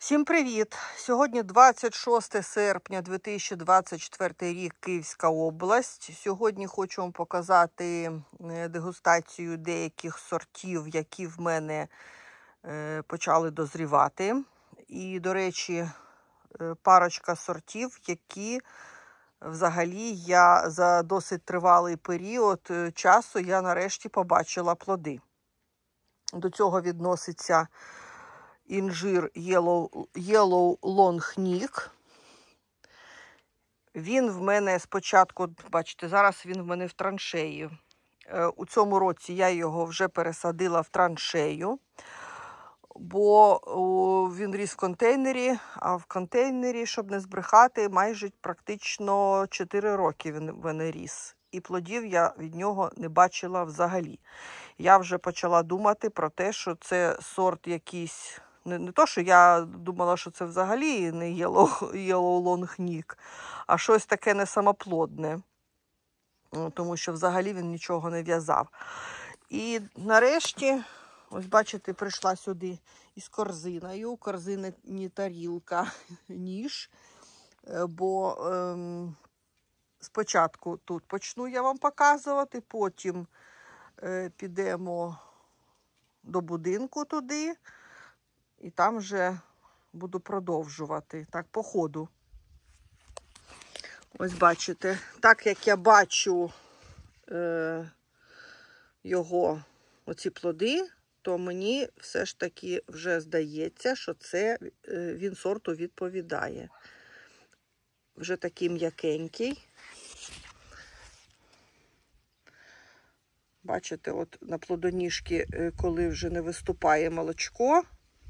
Всім привіт! Сьогодні 26 серпня 2024 рік, Київська область. Сьогодні хочу вам показати дегустацію деяких сортів, які в мене почали дозрівати. І, до речі, парочка сортів, які взагалі я за досить тривалий період часу я нарешті побачила плоди. До цього відноситься інжир Yellow Long Neck. Він в мене спочатку, бачите, зараз він в мене в траншеї. У цьому році я його вже пересадила в траншею, бо він ріс в контейнері, а в контейнері, щоб не збрехати, майже практично 4 роки він в мене ріс. І плодів я від нього не бачила взагалі. Я вже почала думати про те, що це сорт якийсь. Не то, що я думала, що це взагалі не Yellow Long Neck, а щось таке несамоплодне. Тому що взагалі він нічого не в'язав. І нарешті, ось бачите, прийшла сюди із корзиною. У корзині тарілка, ніж. Бо спочатку тут почну я вам показувати, потім підемо до будинку туди. І там вже буду продовжувати, так, по ходу. Ось бачите, так як я бачу його, оці плоди, то мені все ж таки вже здається, що це він сорту відповідає. Вже такий м'якенький. Бачите, от на плодоніжки, коли вже не виступає молочко,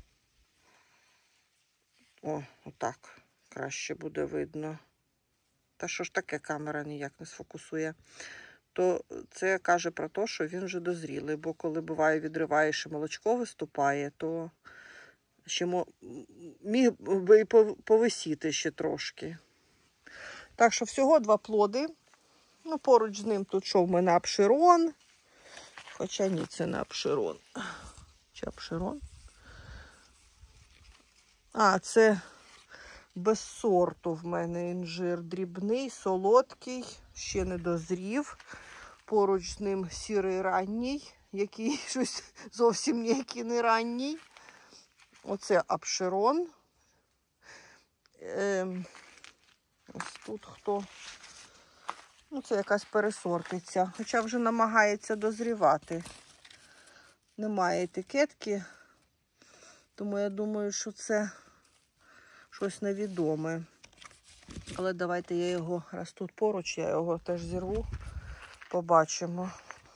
отак краще буде видно. Та що ж таке, камера ніяк не сфокусує. То це каже про те, що він вже дозрілий. Бо коли буває відриваєш і молочко виступає, то ще міг би і повисіти ще трошки. Так що всього 2 плоди. Ну, поруч з ним тут що в мене апшерон. Хоча ні, це не апшерон. Чи апшерон? А, це без сорту в мене інжир. Дрібний, солодкий, ще не дозрів. Поруч з ним сірий ранній, який щось зовсім ніякий не ранній. Оце апшерон. Ось тут хто. Ну, це якась пересортиця. Хоча вже намагається дозрівати. Немає етикетки. Тому я думаю, що це щось невідоме. Але давайте я його, раз тут поруч, я його теж зірву. Побачимо.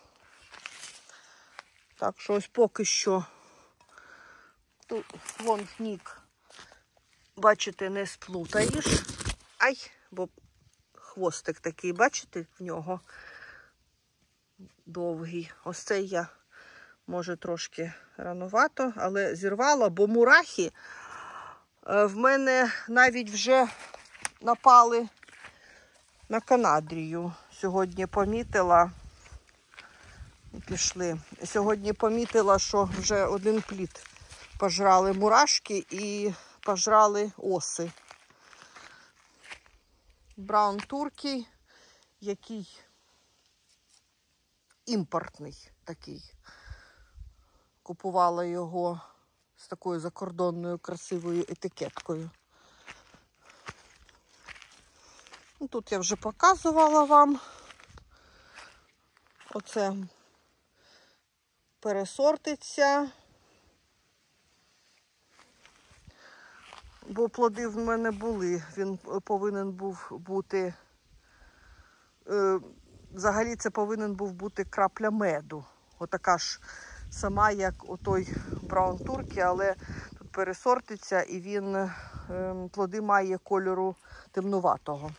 Так що ось поки що тут Long Neck, бачите, не сплутаєш. Ай, бо хвостик такий, бачите, в нього довгий. Ось цей я, може, трошки ранувато, але зірвала, бо мурахи в мене навіть вже напали на канадрію. Сьогодні помітила, Сьогодні помітила, що вже один плід пожрали мурашки і пожрали оси. Браун туркій, який імпортний такий. Купувала його з такою закордонною красивою етикеткою. Тут я вже показувала вам. Оце пересортиться. Бо плоди в мене були. Він повинен був бути, взагалі це повинен був бути крапля меду. Отака ж сама, як отой браун туркі, але тут пересортиться і він, плоди має кольору темнуватого.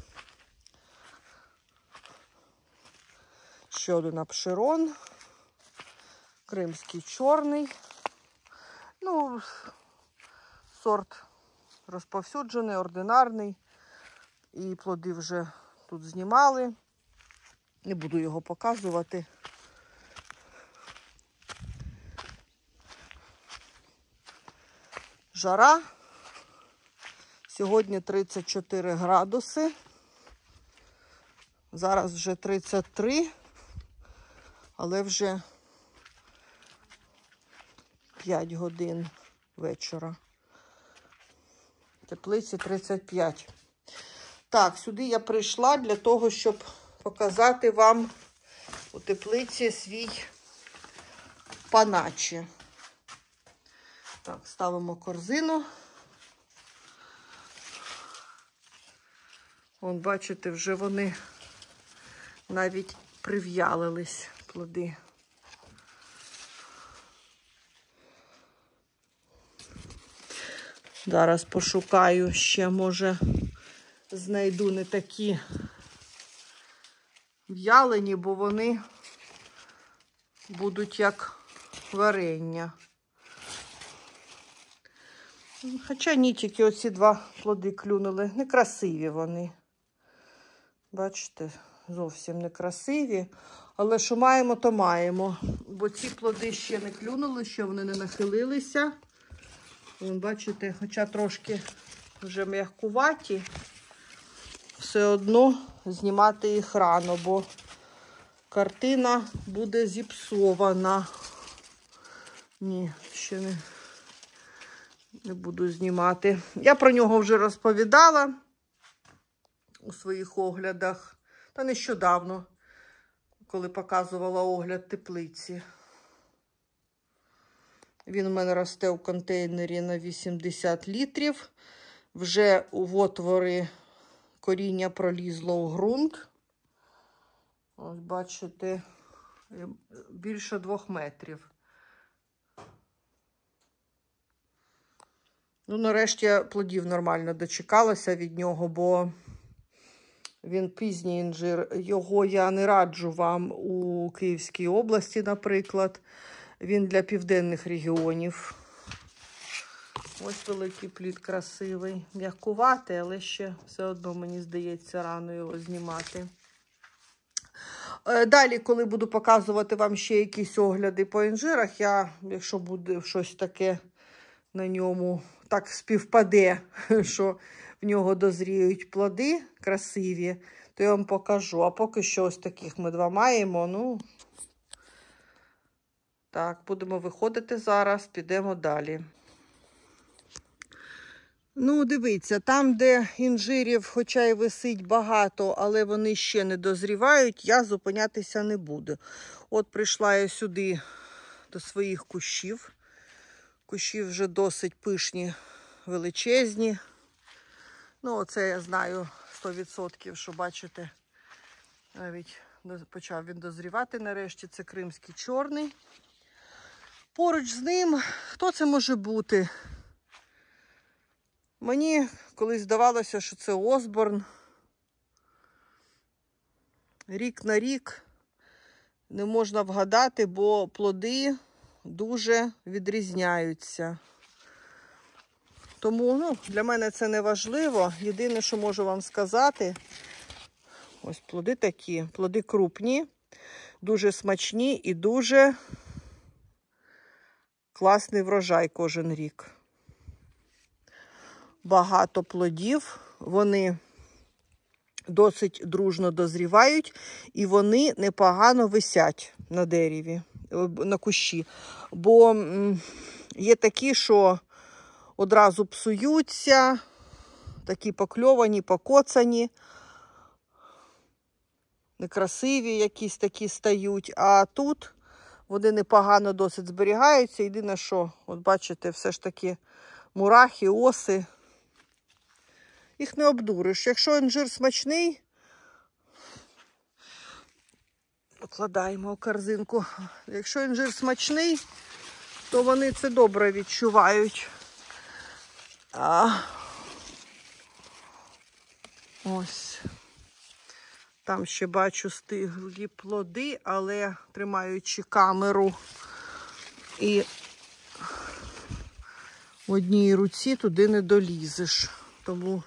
Ще один апшерон. Кримський чорний. Ну, сорт розповсюджений, ординарний. І плоди вже тут знімали. Не буду його показувати. Жара. Сьогодні 34 градуси. Зараз вже 33, але вже 5 годин вечора. Теплиці 35. Так, сюди я прийшла для того, щоб показати вам у теплиці свій паначі. Так, ставимо корзину. Вон, бачите, вже вони навіть прив'ялились, плоди. Зараз пошукаю ще, може, знайду не такі в'ялені, бо вони будуть як варення. Хоча ні, тільки оці два плоди клюнули. Некрасиві вони. Бачите, зовсім некрасиві. Але що маємо, то маємо. Бо ці плоди ще не клюнули, ще вони не нахилилися. Вон, бачите, хоча трошки вже м'якуваті, все одно знімати їх рано, бо картина буде зіпсована. Ні, ще не буду знімати. Я про нього вже розповідала у своїх оглядах. Та нещодавно, коли показувала огляд теплиці. Він у мене росте у контейнері на 80 літрів. Вже у отвори коріння пролізло у ґрунт. Ось бачите, більше 2 метрів. Ну, нарешті я плодів нормально дочекалася від нього, бо він пізній інжир. Його я не раджу вам у Київській області, наприклад. Він для південних регіонів. Ось великий плід красивий. М'якуватий, але ще все одно, мені здається, рано його знімати. Далі, коли буду показувати вам ще якісь огляди по інжирах, якщо буде щось таке на ньому, так співпаде, що в нього дозріють плоди красиві, то я вам покажу. А поки що ось таких ми 2 маємо. Ну, так, будемо виходити зараз, підемо далі. Ну, дивіться, там, де інжирів, хоча й висить багато, але вони ще не дозрівають, я зупинятися не буду. От прийшла я сюди до своїх кущів. Кущі вже досить пишні, величезні. Ну, оце я знаю 100%, що бачите, навіть почав він дозрівати нарешті. Це кримський чорний. Поруч з ним, хто це може бути? Мені колись здавалося, що це Осборн. Рік на рік не можна вгадати, бо плоди дуже відрізняються. Тому для мене це не важливо. Єдине, що можу вам сказати, ось плоди такі, плоди крупні, дуже смачні і дуже класний врожай кожен рік. Багато плодів, вони досить дружно дозрівають і вони непогано висять на дереві, на кущі. Бо є такі, що одразу псуються, такі покльовані, покоцані, некрасиві якісь такі стають, а тут вони непогано досить зберігаються. Єдине, що, от бачите, все ж таки мурахи, оси. Їх не обдуриш. Якщо інжир смачний, покладаємо у корзинку. Якщо інжир смачний, то вони це добре відчувають. Ось. Там ще бачу стиглі плоди, але тримаючи камеру і в одній руці туди не долізеш. Тому,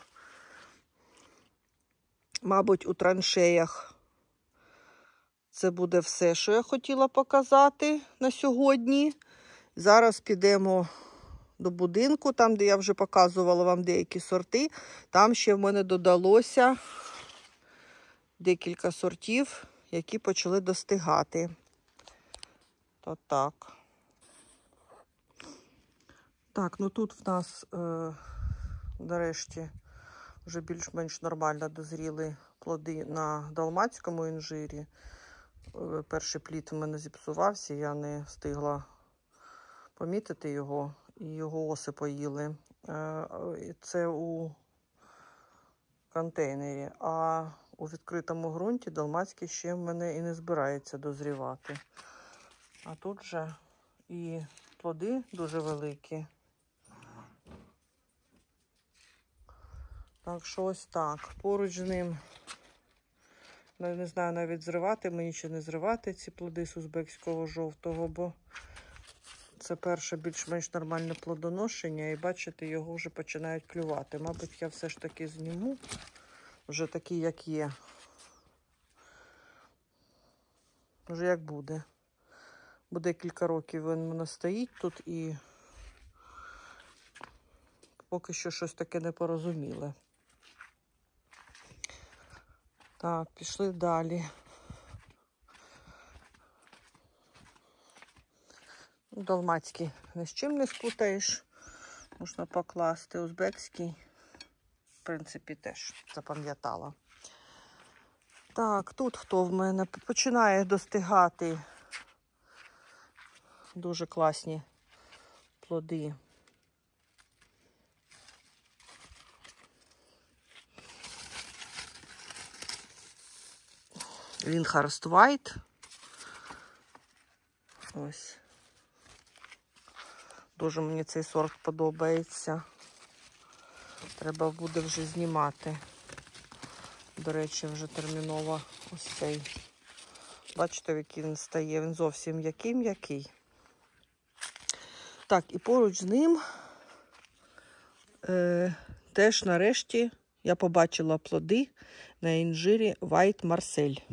мабуть, у траншеях це буде все, що я хотіла показати на сьогодні. Зараз підемо до будинку, там, де я вже показувала вам деякі сорти, там ще в мене додалося декілька сортів, які почали достигати. То так. Так, ну тут в нас, нарешті, вже більш-менш нормально дозріли плоди на далматському інжирі. Перший плід в мене зіпсувався, я не встигла помітити його, і його оси поїли. Це у контейнері, а у відкритому ґрунті далматський ще в мене і не збирається дозрівати. А тут же і плоди дуже великі. Так що ось так. Поруч з ним, не знаю навіть зривати мені чи не зривати ці плоди з узбекського жовтого, бо це перше більш-менш нормальне плодоношення, і бачите, його вже починають клювати. Мабуть, я все ж таки зніму, вже такий, як є. Вже як буде. Бо декілька років він у мене стоїть тут і поки що щось таке непорозуміле. Так, пішли далі. Далматський ні з чим не спутаєш. Можна покласти. Узбекський, в принципі, теж запам'ятала. Так, тут хто в мене? Починає достигати дуже класні плоди. Лінхарст Вайт. Ось. Дуже мені цей сорт подобається. Треба буде вже знімати. До речі, вже терміново ось цей. Бачите, який він стає? Він зовсім м'який. Так, і поруч з ним теж нарешті я побачила плоди на інжирі White Marcel.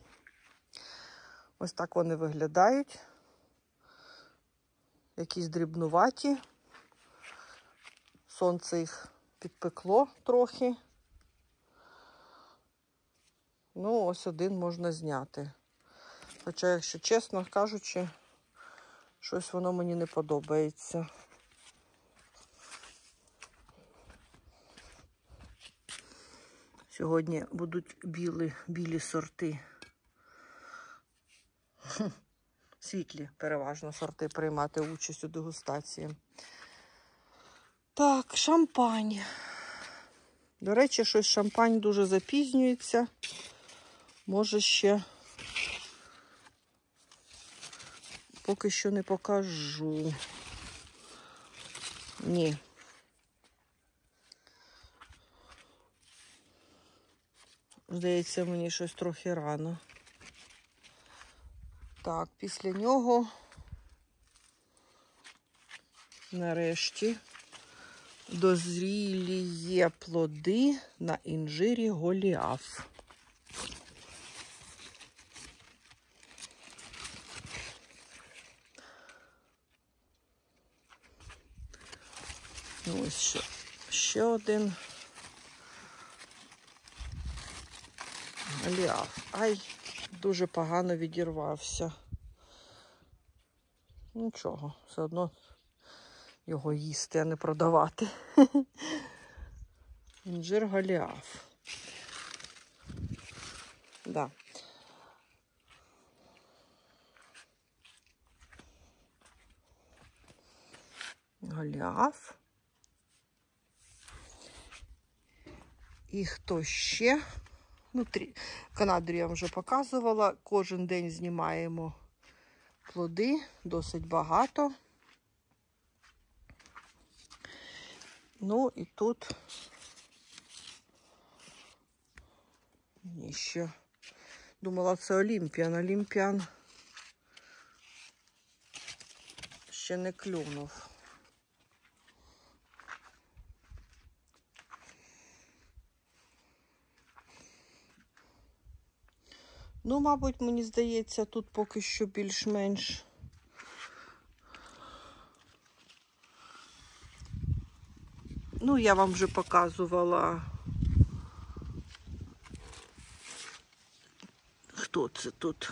Ось так вони виглядають. Якісь дрібнуваті. Сонце їх підпекло трохи. Ну, ось один можна зняти. Хоча, якщо чесно кажучи, щось воно мені не подобається. Сьогодні будуть білі сорти. Світлі, переважно, сорти приймати участь у дегустації. Так, шампань. До речі, щось шампань дуже запізнюється. Може ще поки що не покажу. Ні. Здається, мені щось трохи рано. Так, після нього нарешті дозрілі є плоди на інжирі Голіаф. Ну, ось ще один Голіаф. Ай, дуже погано відірвався. Нічого, все одно його їсти, а не продавати. Інжир Голіаф. Да. Голіаф. І хто ще? Ну, Канаду я вам вже показувала. Кожен день знімаємо плоди, досить багато. Ну і тут ще думала, це Олімпіан. Олімпіан ще не клюнув. Ну, мабуть, мені здається, тут поки що більш-менш Ну, я вам вже показувала, хто це тут.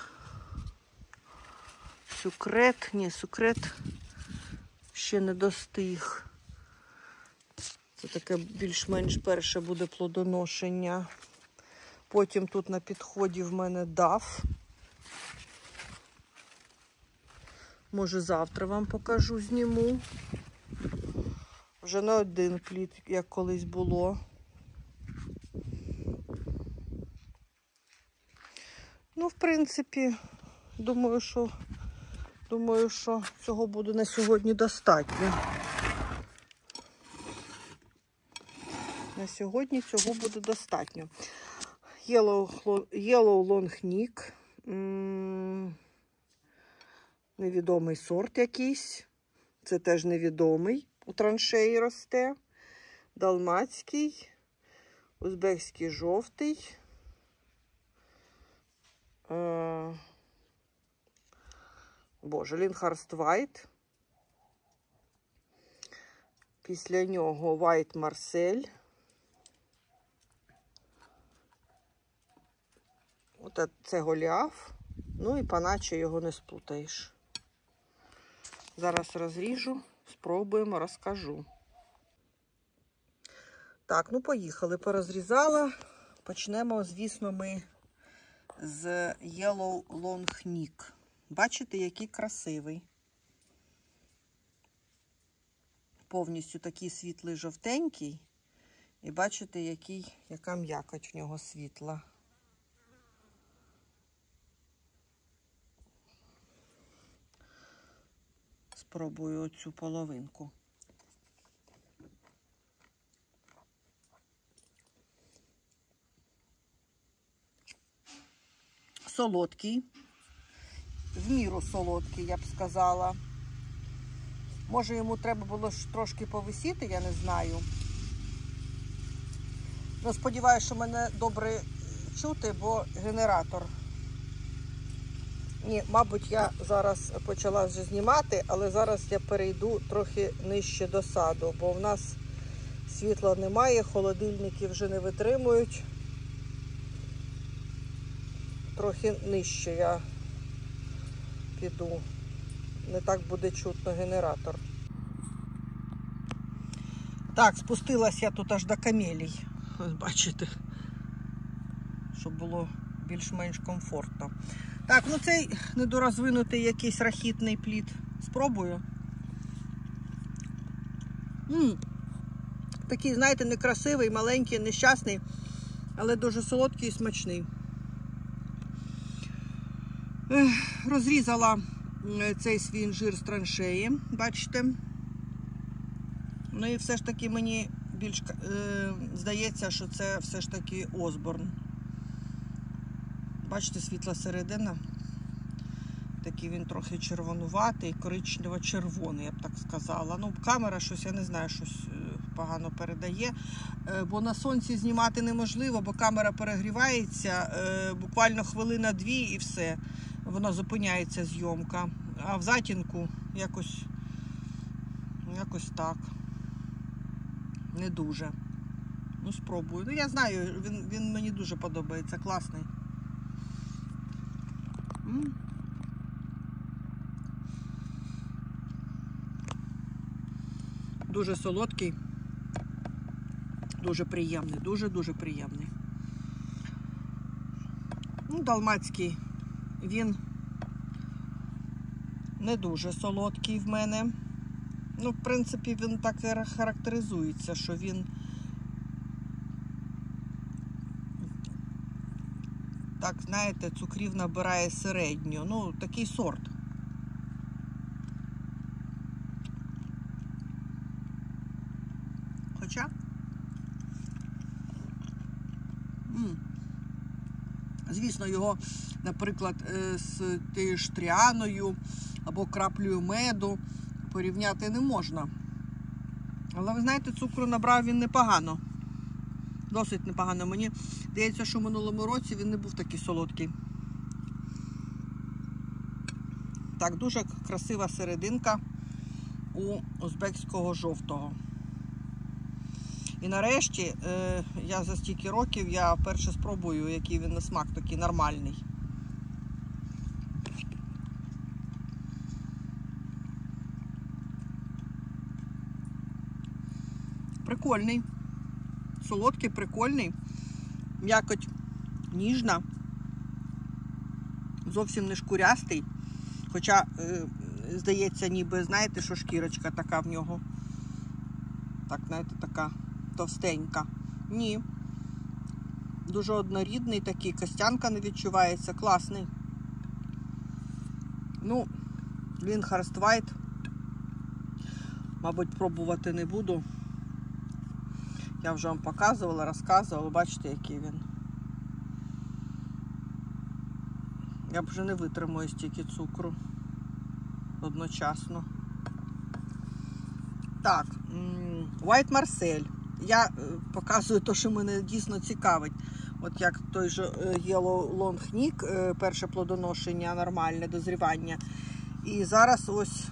Сукрет, ні, сукрет ще не достиг. Це таке більш-менш перше буде плодоношення. Потім тут на підході в мене дав. Може завтра вам покажу, зніму. Вже не один плід, як колись було. Ну, в принципі, думаю, що цього буде на сьогодні достатньо. На сьогодні цього буде достатньо. Yellow Long Neck. Невідомий сорт якийсь. Це теж невідомий. У траншеї росте. Далмацький. Узбекський жовтий. Боже, Лінхарст Вайт. Після нього White Marcel. От це Голіаф. Ну і паначе його не сплутаєш. Зараз розріжу, спробуємо, розкажу. Так, ну поїхали. Порозрізала. Почнемо, звісно, ми з Yellow Long Neck. Бачите, який красивий. Повністю такий світлий жовтенький. І бачите, яка м'якоть в нього світла. Спробую оцю половинку. Солодкий. В міру солодкий, я б сказала. Може, йому треба було трошки повисіти, я не знаю. Ну, сподіваюся, що мене добре чути, бо генератор. Ні, мабуть, я зараз почала вже знімати, але зараз я перейду трохи нижче до саду, бо в нас світла немає, холодильники вже не витримують. Трохи нижче я піду. Не так буде чутно генератор. Так, спустилась я тут аж до камелій. Ось бачите, щоб було більш-менш комфортно. Так, ну цей недорозвинутий якийсь рахітний плід. Спробую. Такий, знаєте, некрасивий, маленький, нещасний, але дуже солодкий і смачний. Розрізала цей свій інжир з траншеї, бачите. Ну і все ж таки мені більш здається, що це все ж таки Осборн. Бачите, світла середина. Такий він трохи червонуватий, коричнево-червоний, я б так сказала. Ну, камера щось, я не знаю, щось погано передає. Бо на сонці знімати неможливо, бо камера перегрівається. Буквально хвилина-дві і все. Вона зупиняється, зйомка. А в затінку якось так. Не дуже. Ну, спробую. Ну, я знаю, він мені дуже подобається. Класний. Дуже солодкий. Дуже приємний. Дуже-дуже приємний. Ну, далмацький. Він не дуже солодкий в мене. Ну, в принципі, він так і характеризується, що він так, знаєте, цукрів набирає середньо. Ну, такий сорт. Хоча звісно, його, наприклад, з тією ж тріаною або краплею меду порівняти не можна. Але, ви знаєте, цукру набрав він непогано. Досить непогано. Мені здається, що в минулому році він не був такий солодкий. Так, дуже красива серединка у узбекського жовтого. І нарешті, я за стільки років, я вперше спробую, який він на смак, такий нормальний. Прикольний. Солодкий, прикольний. М'якоть ніжна. Зовсім не шкурястий. Хоча, здається, ніби, знаєте, що шкірочка така в нього. Так, знаєте, така товстенька. Ні. Дуже однорідний такий, костянка не відчувається. Класний. Ну, Lyndhurst White, мабуть, пробувати не буду. Я вже вам показувала, розказувала. Бачите, який він. Я б вже не витримую стільки цукру одночасно. Так, White Marcel. Я показую те, що мене дійсно цікавить. От як той же Yellow Long Neck, перше плодоношення, нормальне дозрівання. І зараз ось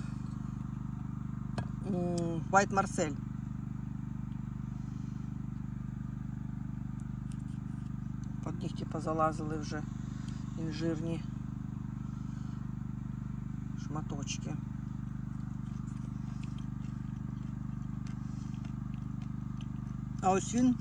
White Marcel. Під нігті позалазили вже інжирні шматочки. А ось він,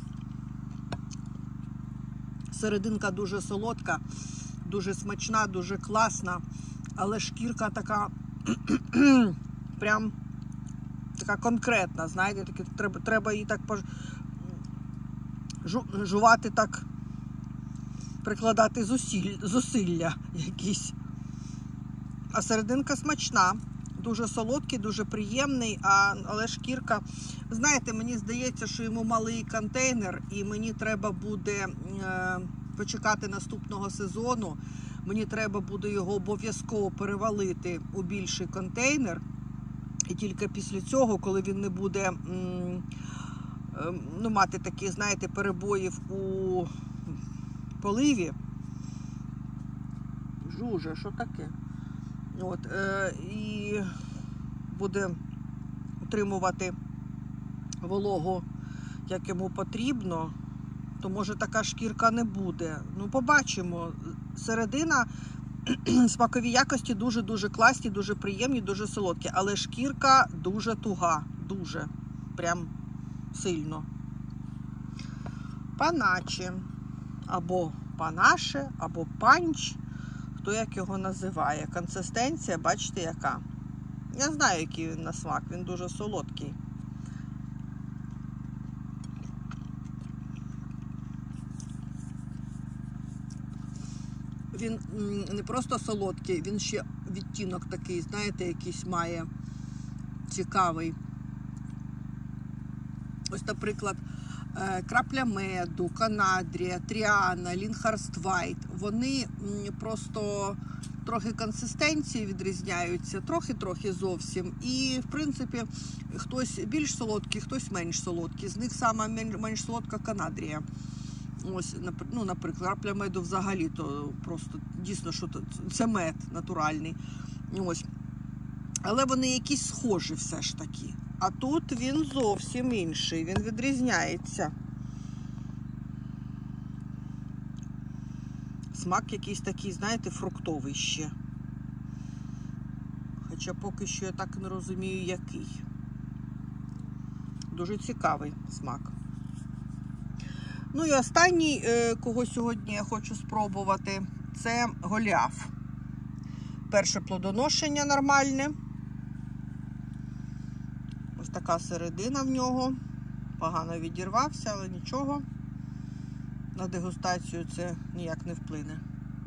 серединка дуже солодка, дуже смачна, дуже класна, але шкірка така, прям така конкретна, знаєте, треба її так жувати, так прикладати зусилля якісь. А серединка смачна, дуже солодкий, дуже приємний, але шкірка, знаєте, мені здається, що йому малий контейнер, і мені треба буде почекати наступного сезону, мені треба буде його обов'язково перевалити у більший контейнер, і тільки після цього, коли він не буде мати такі, знаєте, перебоїв у поливі. Жуже, що таке? От, і буде утримувати вологу, як йому потрібно, то може така шкірка не буде. Ну, побачимо. Середина, смакові якості дуже-дуже класні, дуже приємні, дуже солодкі, але шкірка дуже туга, дуже, прям сильно. Паначе, або панаше, або панч, хто як його називає. Консистенція, бачите, яка? Я знаю, який він на смак, він дуже солодкий. Він не просто солодкий, він ще відтінок такий, знаєте, якийсь має цікавий. Ось, наприклад, крапля меду, Канадрія, Тріана, Lyndhurst White. Вони просто трохи консистенції відрізняються, трохи зовсім. І, в принципі, хтось більш солодкий, хтось менш солодкий. З них сама менш солодка Канадрія. Ось, ну, наприклад, крапля меду взагалі, то просто дійсно, що це мед натуральний. Ось. Але вони якісь схожі все ж таки. А тут він зовсім інший, він відрізняється. Смак якийсь такий, знаєте, фруктовий ще. Хоча поки що я так не розумію, який. Дуже цікавий смак. Ну і останній, кого сьогодні я хочу спробувати, це Голіаф. Перше плодоношення нормальне. Ось така середина в нього. Погано відірвався, але нічого. На дегустацію це ніяк не вплине.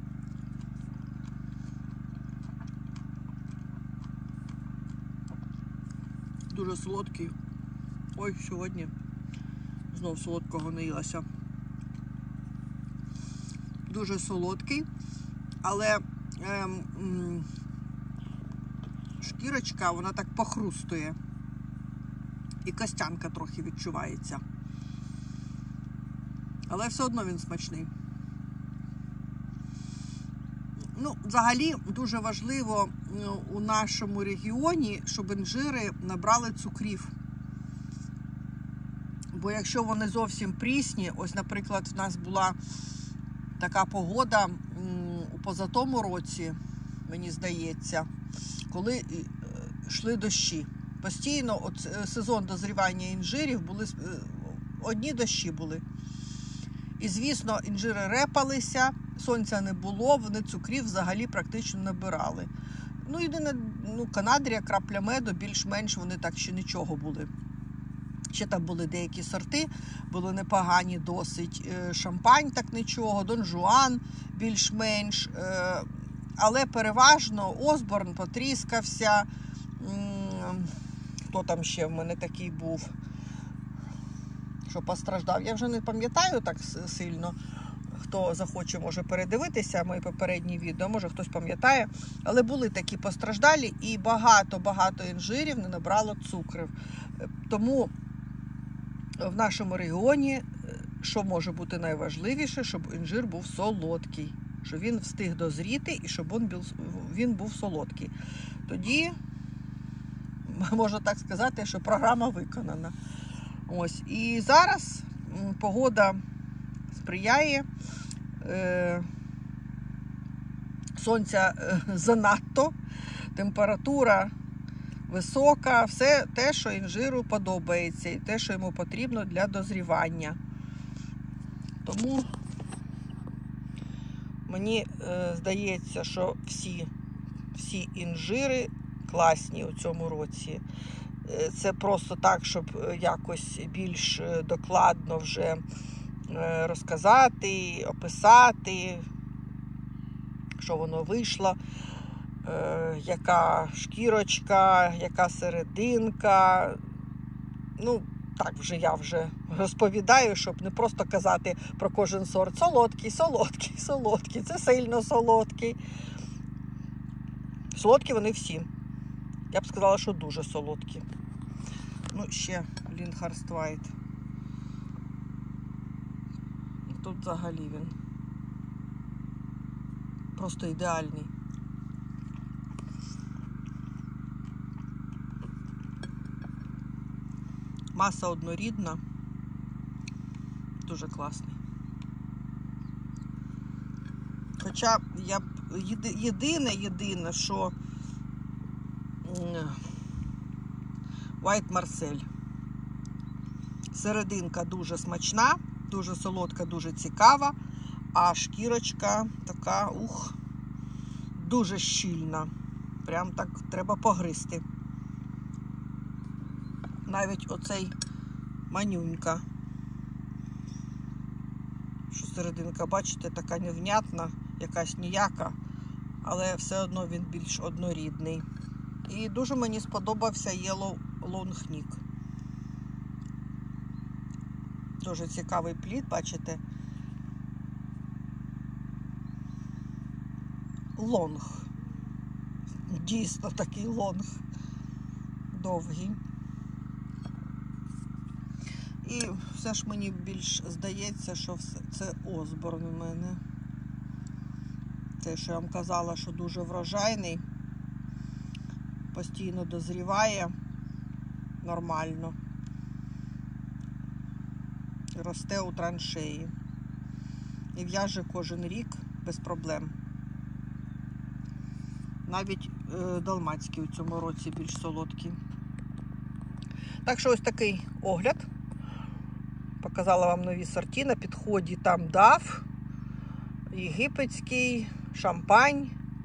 Дуже солодкий. Ой, сьогодні знов солодкого наїлася. Дуже солодкий, але шкірочка, вона так похрустує. І костянка трохи відчувається. Але все одно він смачний. Ну, взагалі, дуже важливо у нашому регіоні, щоб інжири набрали цукрів. Бо якщо вони зовсім прісні, ось, наприклад, в нас була така погода у позатому році, мені здається, коли йшли дощі. Постійно, от сезон дозрівання інжирів, були одні дощі були. І, звісно, інжири репалися, сонця не було, вони цукрів взагалі практично набирали. Ну, єдине, Канадрія, крапля меду, більш-менш вони так ще нічого були. Ще там були деякі сорти, були непогані досить. Шампань так нічого, Дон Жуан більш-менш. Але переважно Осборн потріскався. Хто там ще в мене такий був, що постраждав? Я вже не пам'ятаю так сильно. Хто захоче, може передивитися мої попередні відео, може хтось пам'ятає. Але були такі постраждалі і багато інжирів не набрало цукрів. Тому в нашому регіоні, що може бути найважливіше, щоб інжир був солодкий. Щоб він встиг дозріти і щоб він був солодкий. Тоді, можна так сказати, що програма виконана. Ось. І зараз погода сприяє, сонця занадто, температура висока, все те, що інжиру подобається і те, що йому потрібно для дозрівання. Тому мені здається, що всі інжири класні у цьому році. Це просто так, щоб якось більш докладно вже розказати, описати, що воно вийшло, яка шкірочка, яка серединка. Ну, так вже я вже розповідаю, щоб не просто казати про кожен сорт. Солодкий, це сильно солодкий. Солодкі вони всі. Я б сказала, що дуже солодкі. Ну, ще Лінхарст Вайт. Тут взагалі він просто ідеальний. Маса однорідна. Дуже класний. Хоча я б єдине, що White Marcel. Серединка дуже смачна, дуже солодка, дуже цікава, а шкірочка така, дуже щільна. Прям так треба погризти. Навіть оцей манюнька. Що серединка, бачите, така невнятна, якась ніяка, але все одно він більш однорідний. І дуже мені сподобався Yellow Longneck. Дуже цікавий плід, бачите? Лонг. Дійсно такий лонг. Довгий. І все ж мені більш здається, що це Осборн у мене. Те, що я вам казала, що дуже врожайний. Постійно дозріває. Нормально. Росте у траншеї. І в'яже кожен рік без проблем. Навіть далмацький у цьому році більш солодкий. Так що ось такий огляд. Показала вам нові сорти. На підході там Дав, єгипетський, шампань,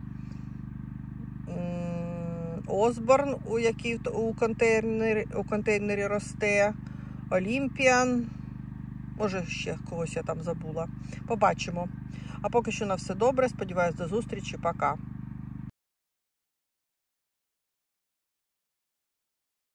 Осборн, який у контейнері росте, Олімпіан. Може, ще когось я там забула. Побачимо. А поки що на все добре. Сподіваюсь, до зустрічі. Пока.